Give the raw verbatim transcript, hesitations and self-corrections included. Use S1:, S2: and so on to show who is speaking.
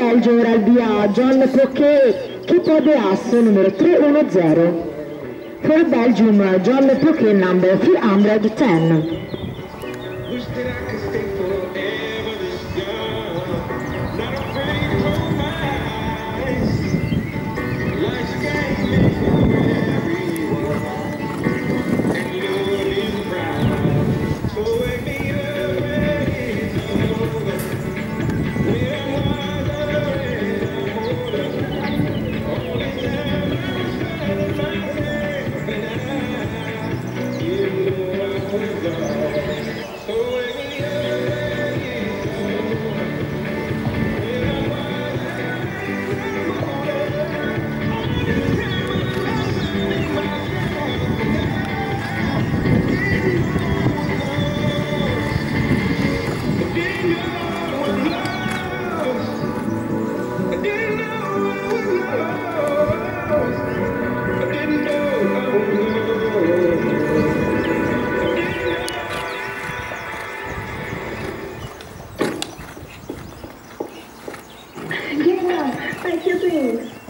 S1: Belgio ora al via John Poquet, Keep de Asso numero tre uno zero. For Belgium, John Poquet number three hundred ten.
S2: Wish that I could stay forever this young, not afraid to roll my eyes. Life's a game for everyone, and love is a prize. So wake me up when it's over, when I'm wiser and I'm older. Only time I find myself and I, you know I was lost. So wake me up.
S3: Yeah, thank you, too.